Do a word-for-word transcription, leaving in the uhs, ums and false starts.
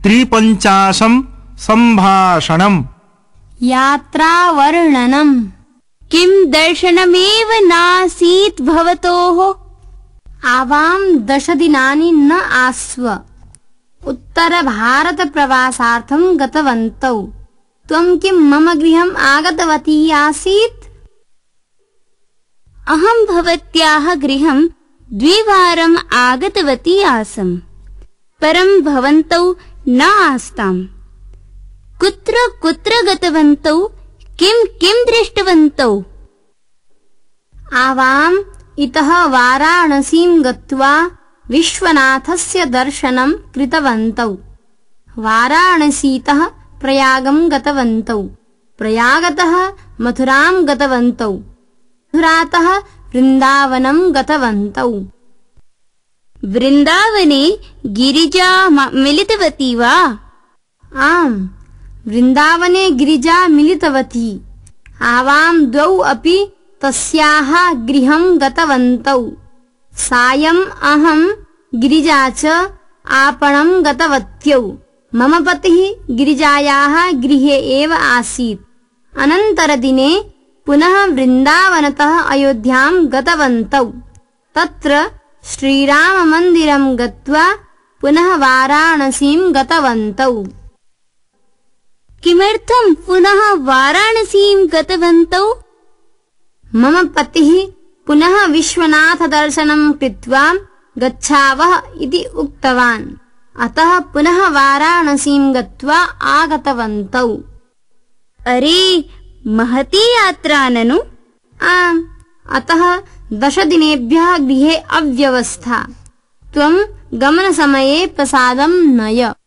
त्रिपञ्चाशं सम्भाषणम्। यात्रावर्णनम्। किं दर्शनमेव नासीत् भवतोः? आवां दशदिनानि न आस्व। उत्तरभारतप्रवासार्थं गतवन्तौ। त्वं किं मम गृहम् आगतवती आसीत्? अहं भवत्याः गृहं द्विवारम् आगतवती आसम्, परं भवन्तौ न आस्ताम्। कुत्र कुत्र गतवन्तौ? किं किं दृष्टवन्तौ? आवाम् इतः वाराणसीं गत्वा विश्वनाथस्य दर्शनं कृतवन्तौ। वाराणसीतः प्रयागं गतवन्तौ। प्रयागतः मथुरां गतवन्तौ। मथुरातः वृन्दावनं गतवन्तौ। वृन्दावने गिरिजा मिलितवती वा? आम्, वृन्दावने गिरिजा मिलितवती। आवां द्वौ अपि तस्याः गृहं गतवन्तौ। सायम् अहं गिरिजा च आपणं गतवत्यौ। मम पतिः गिरिजायाः गृहे एव आसीत्। अनन्तरदिने पुनः वृन्दावनतः अयोध्यां गतवन्तौ। तत्र श्रीराममन्दिरं गत्वा पुनः वाराणसीं गतवन्तौ। किमर्थं पुनः वाराणसीं गतवन्तौ? मम पतिः पुनः विश्वनाथदर्शनं कृत्वा गच्छावः इति उक्तवान्। अतः पुनः वाराणसीं गत्वा आगतवन्तौ। अरे, महती यात्रा ननु? आम्, अतः दशदिनेभ्यः गृहे अव्यवस्था। त्वं गमनसमये प्रसादं नय।